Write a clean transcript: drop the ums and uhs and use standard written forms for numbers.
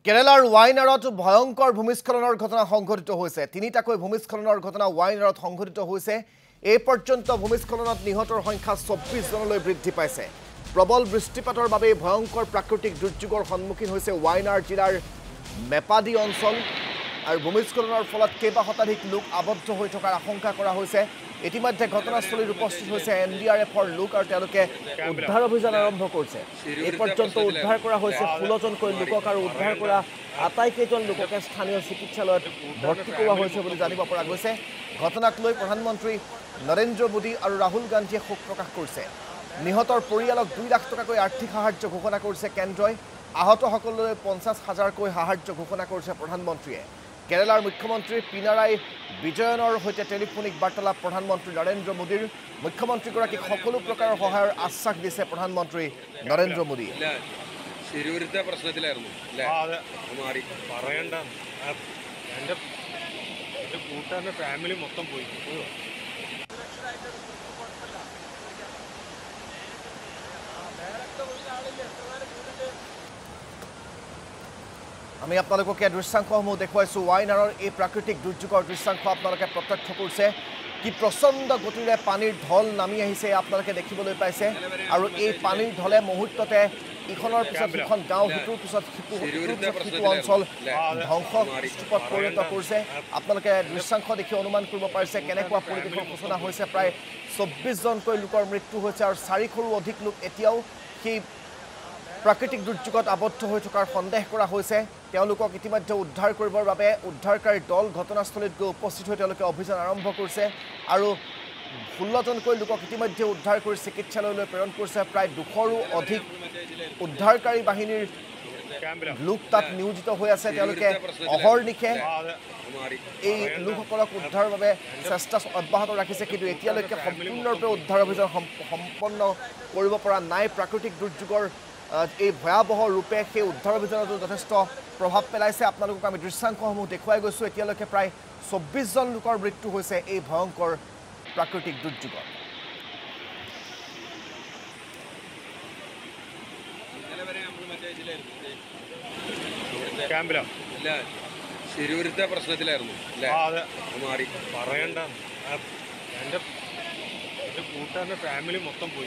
কেৰালাৰ wayanadত ভয়ংকৰ ভূমিস্খলনৰ ঘটনা সংঘটিত হৈছে। তিনিটাকৈ ভূমিস্খলনৰ ঘটনা wayanadত সংঘটিত হৈছে। এই পৰ্যন্ত ভূমিস্খলনত নিহতৰ সংখ্যা 24 জনলৈ বৃদ্ধি পাইছে। প্ৰবল বৃষ্টিপাতৰ বাবে ভয়ংকৰ প্ৰাকৃতিক দুৰ্যোগৰ সন্মুখীন হৈছে wayanad জিলাৰ মেপাদি অঞ্চল আৰু ভূমিস্খলনৰ ফলত কেইবা শতাধিক লোক আবদ্ধ হৈ থকাৰ আশংকা কৰা হৈছে। ইতিমধ্যে ঘটনাস্থলীত উপস্থিত হৈছে NDRFৰ লোক আৰু তেওঁলোকে উদ্ধাৰ অভিযান আৰম্ভ কৰিছে। এই পৰ্যন্ত উদ্ধাৰ কৰা হৈছে 16 জনকৈ লোকক আৰু উদ্ধাৰ কৰা আটাইকেইজন লোককে স্থানীয় চিকিৎসালয়ত ভৰ্তি কৰোৱা হৈছে বুলি জানিব পৰা গৈছে। ঘটনাক লৈ প্ৰধানমন্ত্ৰী নৰেন্দ্ৰ মোদী আৰু ৰাহুল গান্ধীয়ে শোক প্ৰকাশ কৰিছে। নিহতৰ পৰিয়ালক 2 লাখ টকাকৈ আৰ্থিক সাহায্য ঘোষণা কৰিছে কেন্দ্ৰই। আহতসকললৈ 50,000কৈ সাহায্য ঘোষণা কৰিছে প্ৰধানমন্ত্ৰীয়ে। কেৰালাৰ মুখ্যমন্ত্ৰী পিনাৰাই বিজয়নৰ সৈতে টেলিফোনিক বাৰ্তালাপ প্ৰধানমন্ত্ৰী নৰেন্দ্ৰ মোদীৰ। মুখ্যমন্ত্ৰীগৰাকীক সকলো প্ৰকাৰৰ সহায়ৰ আশ্বাস দিছে প্ৰধানমন্ত্ৰী নৰেন্দ্ৰ মোদীয়ে। আমি আপোনালোকে দৃশ্যাংশসমূহ দেখুৱাইছোঁ। wayanadৰ এই প্ৰাকৃতিক দুৰ্যোগৰ দৃশ্যাংশ আপোনালোকে প্ৰত্যক্ষ কৰিছে। কি প্ৰচণ্ড গতিৰে পানীৰ ঢল নামি আহিছে আপোনালোকে দেখিবলৈ পাইছে আৰু এই পানীৰ ঢলে মুহূৰ্ততে ইখনৰ পিছত সিখন গাঁও সিটোৰ পিছত সিটো অঞ্চল ধ্বংসস্তূপত পৰিণত কৰিছে। আপোনালোকে দৃশ্যাংশ দেখি অনুমান কৰিব পাৰিছে কেনেকুৱা পৰিৱেশৰ সূচনা হৈছে। প্ৰায় 24 জনকৈ লোকৰ মৃত্যু হৈছে আৰু 400ৰো অধিক লোক এতিয়াও সেই প্ৰাকৃতিক দুৰ্যোগত আবদ্ধ হৈ থকাৰ সন্দেহ কৰা হৈছে। তেওঁলোকক ইতিমধ্যে উদ্ধাৰ কৰিবৰ বাবে উদ্ধাৰকাৰী দল ঘটনাস্থলীত গৈ উপস্থিত হৈ তেওঁলোকে অভিযান আৰম্ভ কৰিছে আৰু 16 জনকৈ লোকক ইতিমধ্যে উদ্ধাৰ কৰি চিকিৎসালয়লৈ প্ৰেৰণ কৰিছে। প্ৰায় 200ৰো অধিক উদ্ধাৰকাৰী বাহিনীৰ লোক তাত নিয়োজিত হৈ আছে। তেওঁলোকে অহৰ্নিশে এই লোকসকলক উদ্ধাৰৰ বাবে চেষ্টা অব্যাহত ৰাখিছে, কিন্তু এতিয়ালৈকে সম্পূৰ্ণৰূপে উদ্ধাৰ অভিযান সম্পন্ন কৰিব পৰা নাই। প্ৰাকৃতিক দুৰ্যোগৰ এই ভয়াবহ ৰূপে সেই উদ্ধাৰ অভিযানতো যথেষ্ট প্ৰভাৱ পেলাইছে। আপোনালোকক আমি দৃশ্যাংশসমূহ দেখুৱাই গৈছোঁ। এতিয়ালৈকে প্ৰায় 24 জন লোকৰ মৃত্যু হৈছে এই ভয়ংকৰ প্ৰাকৃতিক দুৰ্যোগত। പ്രശ്നത്തിലായിരുന്നു പറയണ്ട എൻ്റെ കൂട്ടുകാരൻ്റെ ഫാമിലി മൊത്തം പോയി.